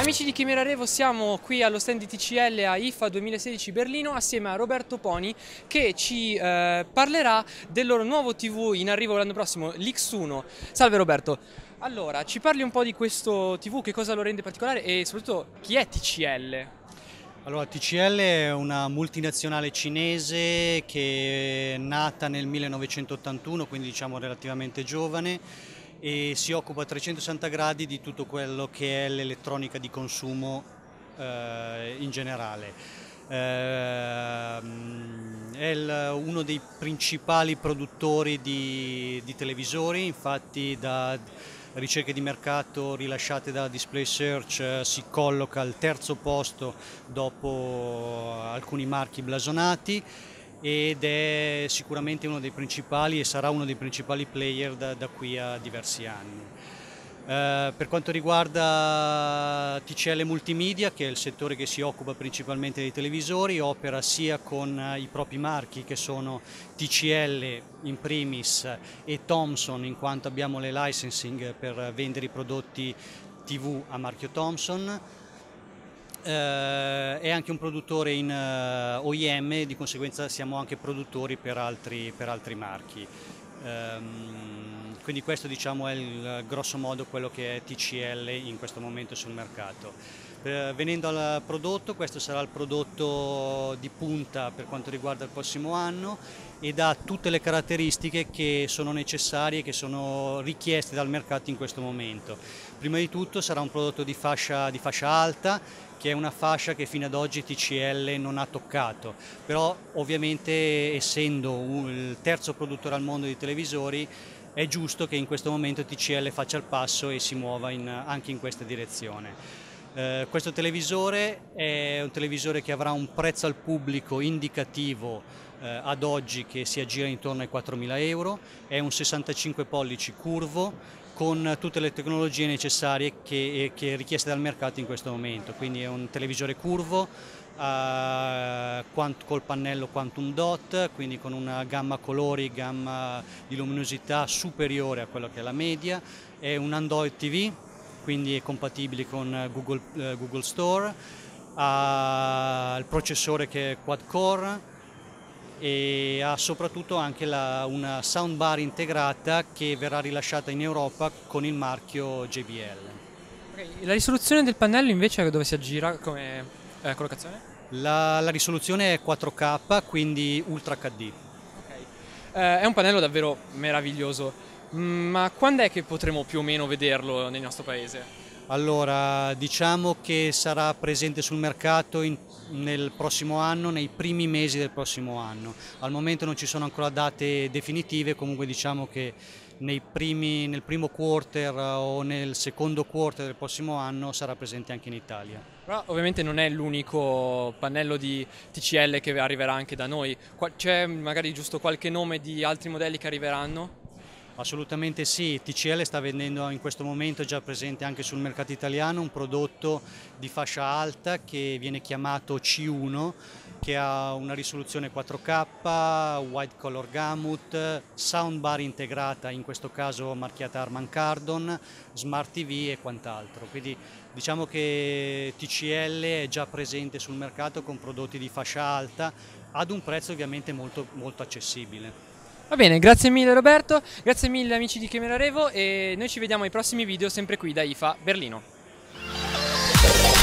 Amici di Chimera Revo, siamo qui allo stand di TCL a IFA 2016 Berlino assieme a Roberto Poni che ci parlerà del loro nuovo TV in arrivo l'anno prossimo, l'X1. Salve Roberto, allora ci parli un po' di questo TV, che cosa lo rende particolare e soprattutto chi è TCL? Allora, TCL è una multinazionale cinese che è nata nel 1981, quindi diciamo relativamente giovane, e si occupa a 360 gradi di tutto quello che è l'elettronica di consumo in generale. È uno dei principali produttori di televisori, infatti da ricerche di mercato rilasciate da Display Search si colloca al terzo posto dopo alcuni marchi blasonati ed è sicuramente uno dei principali e sarà uno dei principali player da qui a diversi anni. Per quanto riguarda TCL Multimedia, che è il settore che si occupa principalmente dei televisori, opera sia con i propri marchi che sono TCL in primis e Thomson, in quanto abbiamo le licensing per vendere i prodotti TV a marchio Thomson. È anche un produttore in OEM, di conseguenza siamo anche produttori per altri marchi. Quindi questo diciamo è grosso modo quello che è TCL in questo momento sul mercato. Venendo al prodotto, questo sarà il prodotto di punta per quanto riguarda il prossimo anno ed ha tutte le caratteristiche che sono necessarie, che sono richieste dal mercato in questo momento. Prima di tutto sarà un prodotto di fascia alta, che è una fascia che fino ad oggi TCL non ha toccato, però ovviamente essendo il terzo produttore al mondo di televisori è giusto che in questo momento TCL faccia il passo e si muova anche in questa direzione. Questo televisore è un televisore che avrà un prezzo al pubblico indicativo ad oggi che si aggira intorno ai 4.000 euro, è un 65 pollici curvo con tutte le tecnologie necessarie che richieste dal mercato in questo momento, quindi è un televisore curvo col pannello Quantum Dot, quindi con una gamma colori, gamma di luminosità superiore a quella che è la media, è un Android TV, quindi è compatibile con Google Store, ha il processore che è quad core e ha soprattutto anche una soundbar integrata che verrà rilasciata in Europa con il marchio JBL. Okay, la risoluzione del pannello invece dove si aggira come collocazione? La risoluzione è 4K, quindi Ultra HD. Okay. È un pannello davvero meraviglioso, ma quando è che potremo più o meno vederlo nel nostro paese? Allora, diciamo che sarà presente sul mercato nel prossimo anno, nei primi mesi del prossimo anno. Al momento non ci sono ancora date definitive, comunque diciamo che nel primo quarter o nel secondo quarter del prossimo anno sarà presente anche in Italia. Però ovviamente non è l'unico pannello di TCL che arriverà anche da noi, c'è magari giusto qualche nome di altri modelli che arriveranno? Assolutamente sì, TCL sta vendendo in questo momento, già presente anche sul mercato italiano, un prodotto di fascia alta che viene chiamato C1, che ha una risoluzione 4K, wide color gamut, soundbar integrata, in questo caso marchiata Harman Kardon, smart TV e quant'altro. Quindi diciamo che TCL è già presente sul mercato con prodotti di fascia alta ad un prezzo ovviamente molto, molto accessibile. Va bene, grazie mille Roberto, grazie mille amici di Chimera Revo e noi ci vediamo ai prossimi video sempre qui da IFA Berlino.